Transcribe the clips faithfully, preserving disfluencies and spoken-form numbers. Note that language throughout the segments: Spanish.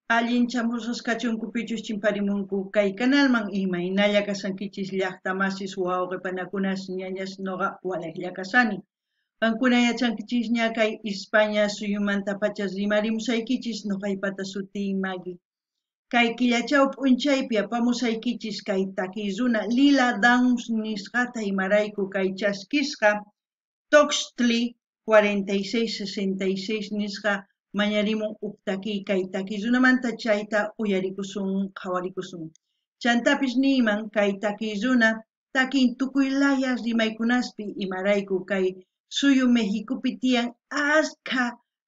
Allin chamusqachunku pichus chimparimunku kay kanalman imaynalla kasankichis llaqtamasis wawqipanakunas ñañas noqa walaqlla kasani. Qankuna yachankichis ña kay España suyumanta pachas rimarimusaykichis noqaypata sutin Maggie. Kay killachaw p'unchaypi apamusaykichis kay takiy runa Lila Downs nisqata imarayku kay chaskisqa Toxtli cuarenta y seis sesenta y seis nisqa mañarimun uktaki kay takiy runamanta chayta uyarikusun qhawarikusun. Chantapis niyman kay takiy runa takin tukuylaya rimaykunaspi imarayku kay suyu Mexicopi tiyan asqa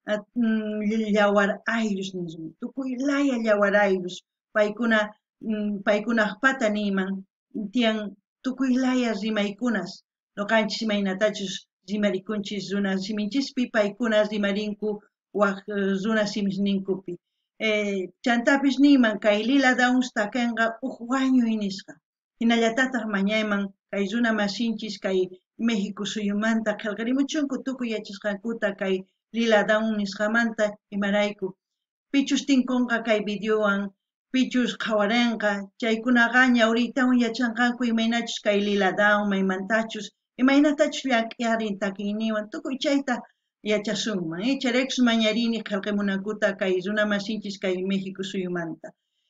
mm, llawar aylus nismun tukuylaya llawar aylus paykuna mm, paykunaqpata niyman tiyan tukuylaya rimaykunas noqanchis imaynatachus rimarikunchis runa siminchispi paykuna rimarinku waq eh, runa simisninkupi. Eh, chantapis niyman kay Lila Downs takanqa uq wañuy nisqa. Hinallatataq mañayman kay runa masinchis kay México suyumanta qillqarimuchunku tukuy yachasqankuta kay Lila Downs nisqamanta imarayku. Pichus tinkunqa kay videowan pichus qhawaranqa chaykunaqa ñawriytawan yachanqanku imaynachus kay Lila Downs maymantachus imaynatachus llank'iyarin takiyniwan tukuy chayta yachasunman eh? Chayraykus mañarini qillqamunankuta kay runa masinchis kay México suyumanta.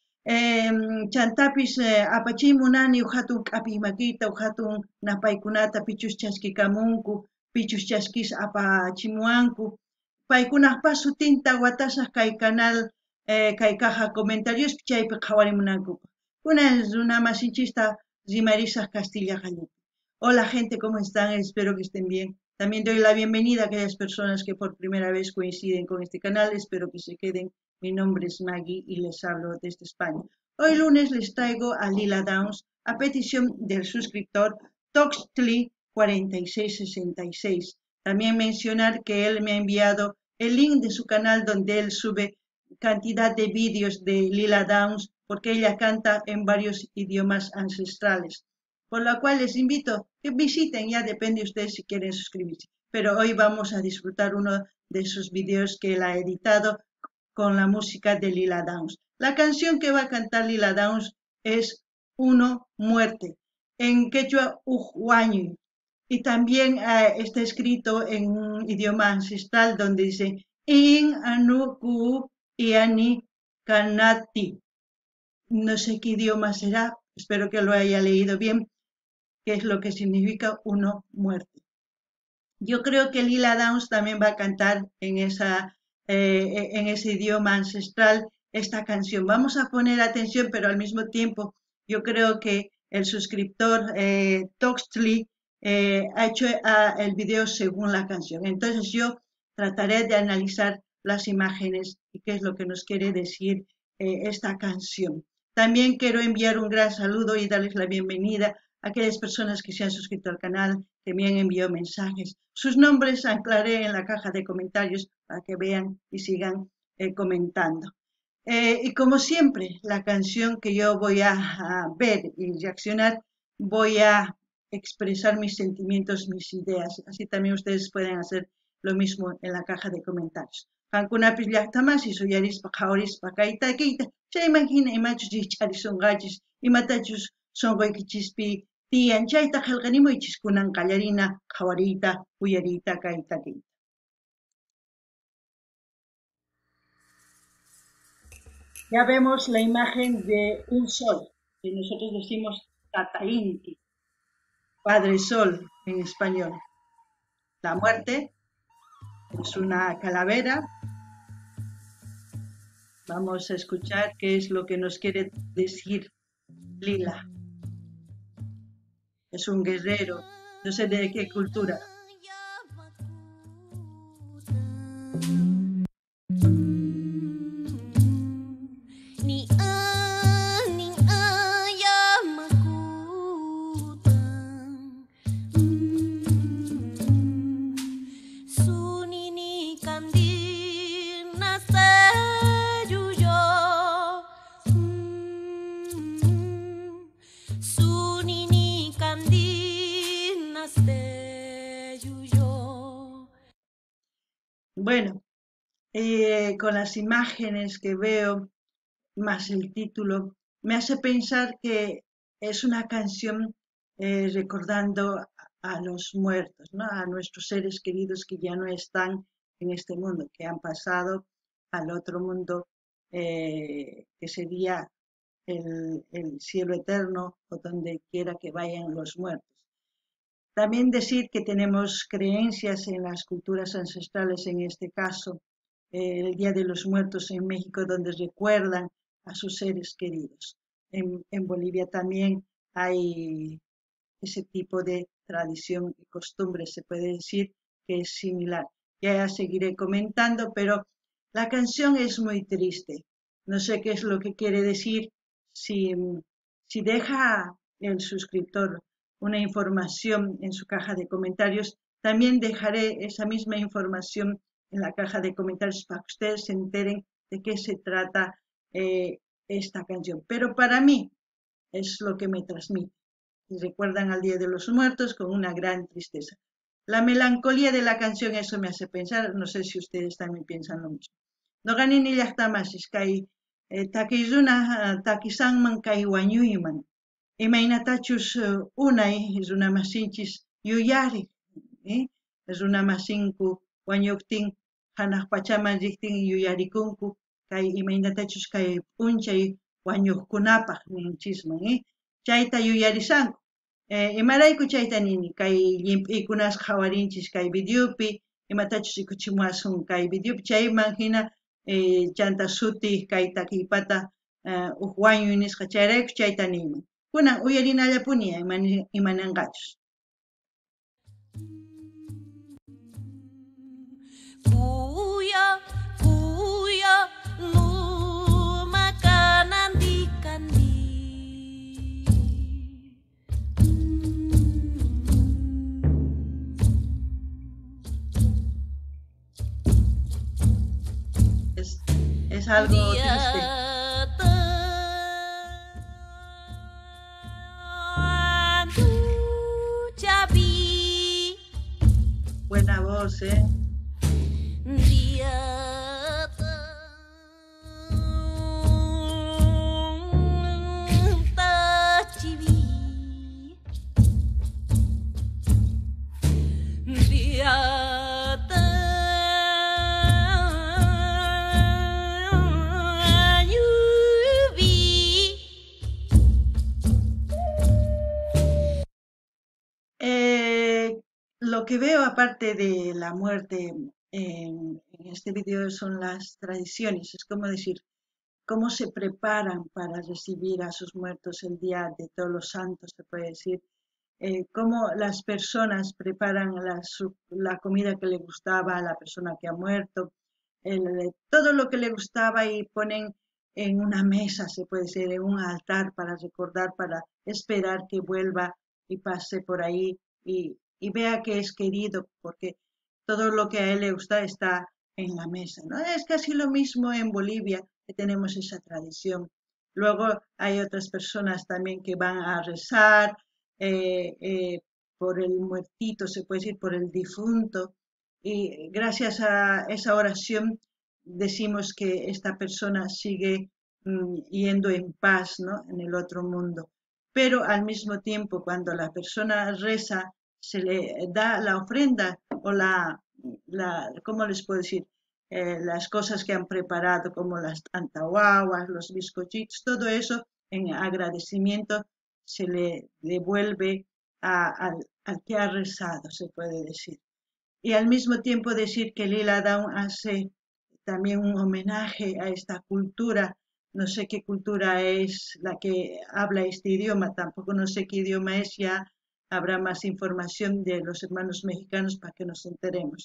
Eh, chantapis eh, apachimunani hatun k'api makita hatun napaykunata pichus chaskikamunku pichus chaskis apachimuwanku paykunaqpas sutinta watasaq kay canal eh, kay caja comentarios chaypi qhawarimunanku kuna runa masinchista rimarisaq Castilla qallupi. Hola gente, ¿cómo están? Espero que estén bien. También doy la bienvenida a aquellas personas que por primera vez coinciden con este canal. Espero que se queden. Mi nombre es Maggie y les hablo desde España. Hoy lunes les traigo a Lila Downs a petición del suscriptor Toxtli cuarenta y seis sesenta y seis. También mencionar que él me ha enviado el link de su canal donde él sube cantidad de vídeos de Lila Downs porque ella canta en varios idiomas ancestrales. Por lo cual les invito a que visiten, ya depende de ustedes si quieren suscribirse. Pero hoy vamos a disfrutar uno de sus videos que él ha editado con la música de Lila Downs. La canción que va a cantar Lila Downs es Uno Muerte, en quechua Uhuañu, y también eh, está escrito en un idioma ancestral donde dice In Anuku Iani Kanati. No sé qué idioma será, espero que lo haya leído bien, que es lo que significa uno muerte. Yo creo que Lila Downs también va a cantar en, esa, eh, en ese idioma ancestral esta canción. Vamos a poner atención, pero al mismo tiempo yo creo que el suscriptor eh, Toxtli eh, ha hecho uh, el video según la canción. Entonces yo trataré de analizar las imágenes y qué es lo que nos quiere decir eh, esta canción. También quiero enviar un gran saludo y darles la bienvenida a aquellas personas que se han suscrito al canal, que me han enviado mensajes. Sus nombres anclaré en la caja de comentarios para que vean y sigan eh, comentando. Eh, y como siempre, la canción que yo voy a, a ver y reaccionar, voy a expresar mis sentimientos, mis ideas. Así también ustedes pueden hacer lo mismo en la caja de comentarios. Hankunapis llaqtamasis uyarispa qhawarispa kayta kayta chayman imachus richarisungachis imatachus sonqoykichispi tiyan chayta qillqanimuychis kunan qallarina qhawariyta uyariyta kayta kayta. Ya vemos la imagen de un sol, que nosotros decimos Tata Inti, Padre Sol en español. La muerte es una calavera. Vamos a escuchar qué es lo que nos quiere decir Lila. Es un guerrero, no sé de qué cultura. Bueno, eh, con las imágenes que veo, más el título, me hace pensar que es una canción eh, recordando a, a los muertos, ¿no? A nuestros seres queridos que ya no están en este mundo, que han pasado al otro mundo, eh, que sería el, el cielo eterno o donde quiera que vayan los muertos. También decir que tenemos creencias en las culturas ancestrales, en este caso, eh, el Día de los Muertos en México, donde recuerdan a sus seres queridos. En, en Bolivia también hay ese tipo de tradición y costumbre, se puede decir que es similar. Ya seguiré comentando, pero la canción es muy triste. No sé qué es lo que quiere decir. Si, si deja el suscriptor una información en su caja de comentarios, también dejaré esa misma información en la caja de comentarios para que ustedes se enteren de qué se trata eh, esta canción. Pero para mí es lo que me transmite. Recuerdan al Día de los Muertos con una gran tristeza. La melancolía de la canción, eso me hace pensar, no sé si ustedes también piensan lo mismo. No ganin ni llaqtamashish kay eh, takiruna takisanman kay wañuyman. Imaynatachus eh, unay runamasinchis yuyari. ¿eh? Runamasinku wañuptin hanaq pachaman riqtin yuyarikunku kay imaynatachus kay p'unchay wañuqkunapaq ninchisman. ¿eh? Chayta yuyarisanku. Eh, imarayku chayta nini kay llimp'ikunas hawarinchis kay videopi imatachus rikuchimuasun kay videopi chayman hina eh, chanta suti kay takiypata uh, uj wañuy nisqa chayrayku chayta niyman. Kunan uyarinallapuni imani, imananqachus. Kuya, kuya, lumakanan di kandi. Es, es algo triste. Buena voz, ¿eh? Dia tachibi dia Eh, lo que veo aparte de la muerte en, en este video son las tradiciones, es como decir, cómo se preparan para recibir a sus muertos el día de todos los santos, se puede decir, eh, cómo las personas preparan la, su, la, comida que le gustaba a la persona que ha muerto, el, todo lo que le gustaba y ponen en una mesa, se puede decir, en un altar para recordar, para esperar que vuelva y pase por ahí y, y vea que es querido, porque todo lo que a él le gusta está en la mesa, ¿no? Es casi lo mismo en Bolivia, que tenemos esa tradición. Luego hay otras personas también que van a rezar eh, eh, por el muertito, se puede decir, por el difunto, y gracias a esa oración decimos que esta persona sigue mm, yendo en paz, ¿no? En el otro mundo. Pero al mismo tiempo, cuando la persona reza, se le da la ofrenda o la, la ¿cómo les puedo decir? Eh, las cosas que han preparado, como las antahuaguas, los bizcochitos, todo eso en agradecimiento se le devuelve a, al, al que ha rezado, se puede decir. Y al mismo tiempo decir que Lila Downs hace también un homenaje a esta cultura. No sé qué cultura es la que habla este idioma, tampoco no sé qué idioma es, ya habrá más información de los hermanos mexicanos para que nos enteremos.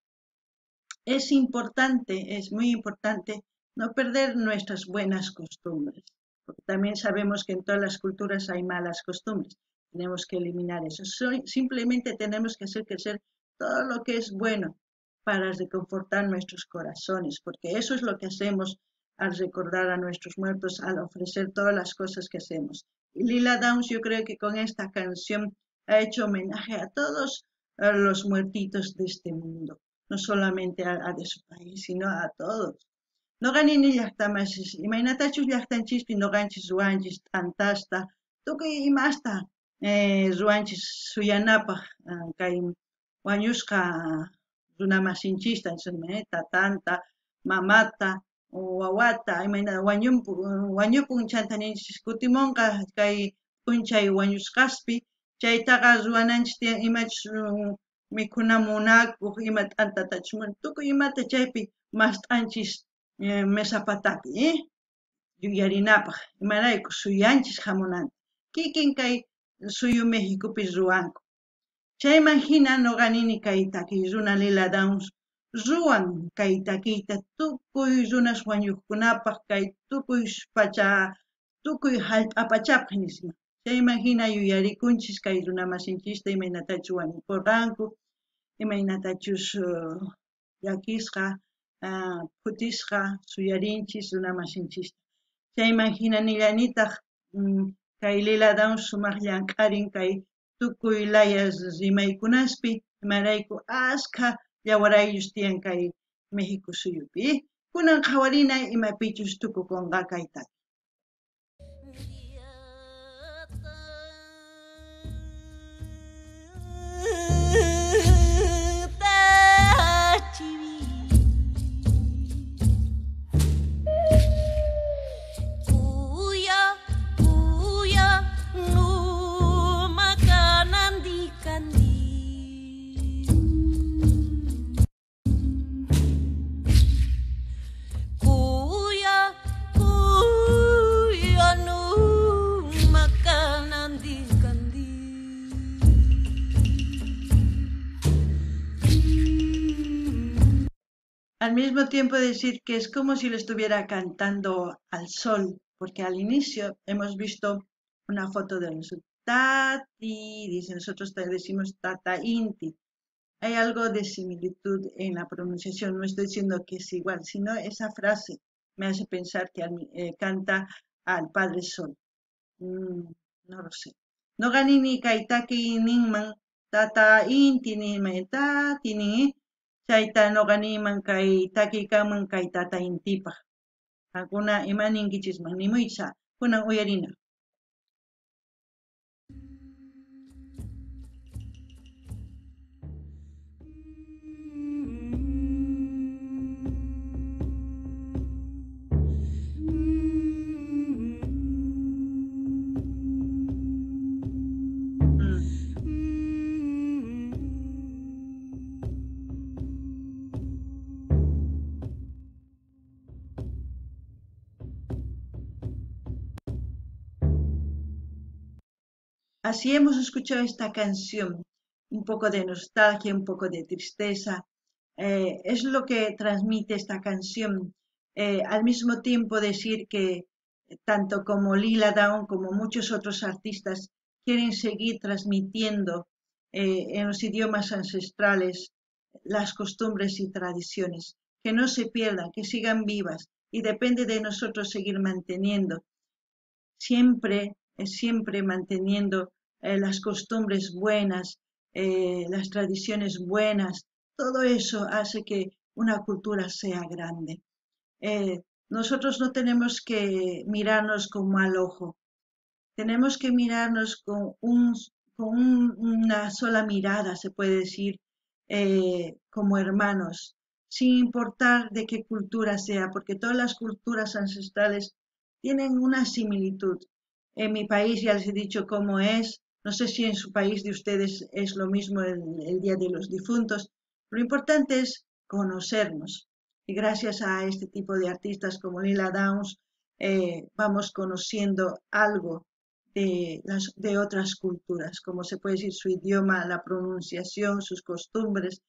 Es importante, es muy importante no perder nuestras buenas costumbres, porque también sabemos que en todas las culturas hay malas costumbres. Tenemos que eliminar eso. Simplemente tenemos que hacer crecer todo lo que es bueno para reconfortar nuestros corazones, porque eso es lo que hacemos al recordar a nuestros muertos, al ofrecer todas las cosas que hacemos. Y Lila Downs, yo creo que con esta canción ha hecho homenaje a todos los muertitos de este mundo, no solamente a, a de su país, sino a todos. Noqanini llaqtamasis imaynatachus llaqtanchispi noqanchis ruwanchis t'antasta tukuy imasta eh, ruwanchis suyanapaq ah, kay wañusqa runa masinchista eh, tatanta, mamata, wawata imayna wañunpu wañupun chanta ninchis kutimunqa kay p'unchay wañusqaspi chaytaqa ruwananchis tiyan imachus um, mikhuna munakuq ima t'antatachus mun tukuy imata chaypi mast'anchis eh, mesa patapi eh? yuyarinapaq imarayku suyanchis hamunanta kikin kay suyu Mexicopi ruwanku chayman hina noqanini kay takiy runa Lila Downs ruwan kay takiyta tukuy runas wañuqkunapaq kay tukuy pacha tukuy hallp'apachapaq nisma chayman hina yuyarikunchis kay runa masinchista imaynatachus wañukurqanku imaynatachus uh, llakisqa uh, kutisqa suyarinchis runa masinchista chayman hina nillanitaq um, kay Lila Downs sumaq llank'arin kay tukuy laya rimaykunaspi imarayku askha yawarayllus tiyan kay México suyupi kunan qhawarinay imapichus tukukunqa kayta Kuya, kuya, nu makanan di kandi. Kuya, kuya, nu makanan di kandi. Al mismo tiempo decir que es como si le estuviera cantando al sol, porque al inicio hemos visto una foto de los tati, dice, nosotros te decimos tata inti. Hay algo de similitud en la pronunciación, no estoy diciendo que es igual, sino esa frase me hace pensar que al- eh, canta al Padre Sol. Mm, no lo sé. No ganini kaitaki ninman tata inti ninman tati ni chayta no ganiman kay taki kaman kay tata intipa. Hakuna imanin kichisman ni muisa kunan uyarina. Así hemos escuchado esta canción, un poco de nostalgia, un poco de tristeza. Eh, es lo que transmite esta canción. Eh, al mismo tiempo decir que tanto como Lila Downs como muchos otros artistas quieren seguir transmitiendo eh, en los idiomas ancestrales las costumbres y tradiciones, que no se pierdan, que sigan vivas y depende de nosotros seguir manteniendo siempre, eh, siempre manteniendo eh, las costumbres buenas, eh, las tradiciones buenas, todo eso hace que una cultura sea grande. Eh, nosotros no tenemos que mirarnos con mal ojo, tenemos que mirarnos con, un, con un- una sola mirada, se puede decir, eh, como hermanos, sin importar de qué cultura sea, porque todas las culturas ancestrales tienen una similitud. En mi país ya les he dicho cómo es, no sé si en su país de ustedes es lo mismo el, el Día de los Difuntos. Lo importante es conocernos y gracias a este tipo de artistas como Lila Downs eh, vamos conociendo algo de, las, de otras culturas, como se puede decir su idioma, la pronunciación, sus costumbres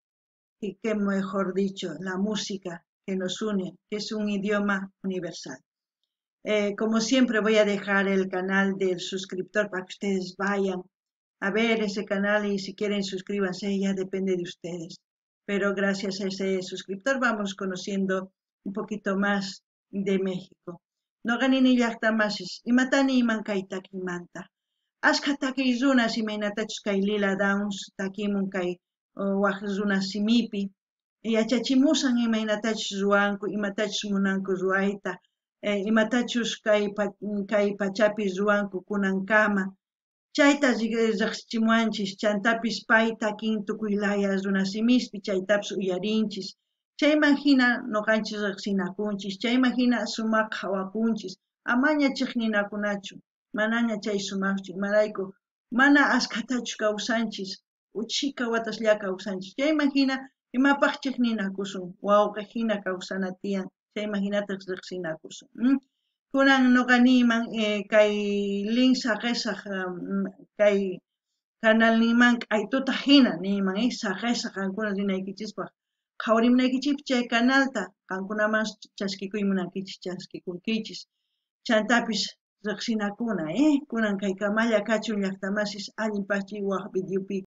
y qué mejor dicho, la música que nos une, que es un idioma universal. Eh, como siempre voy a dejar el canal del suscriptor para que ustedes vayan a ver ese canal y si quieren suscríbanse, ya depende de ustedes. Pero gracias a ese suscriptor vamos conociendo un poquito más de México. No ganini llaqtamasis, imatani iman kay takimanta. Ashka takiy runas imaynatachus kay Lila Downs takimun kay uh, waq runa simipi. yachachimusan imaynatachus ruwanku, imatachus munanku ruwayta, eh, imatachus kay, kay pachapi ruwanku kunankama. Chayta riqsichimuwanchis, chantapis pay takin tukuy laya runa simispi chaytapas uyarinchis. Chayman hina noqanchis riqsinakunchis, chayman hina sumaq hawakunchis, amaña chiqninakunachu, manaña chay sumaqchu, imarayku mana askatachu kawsanchis, uchika wataslla kawsanchis. Chayman hina imapaq chiqninakusun, wawqi hina kawsana tiyan, chayman hinataq riqsinakusun. ¿m? Kunan noqa niyman eh, kay linsa qisaq um, kay canal niyman k'aytuta hina niyman eh, saqesa qankuna rinaykichispaq qhawarimunaykichis chay canalta qankunaman chaskikuy munankichis chaskikunkichis, chantapis riqsinakuna eh, kunan kay Kamalla Kachun llaqtamasis allin pachiy waq videopi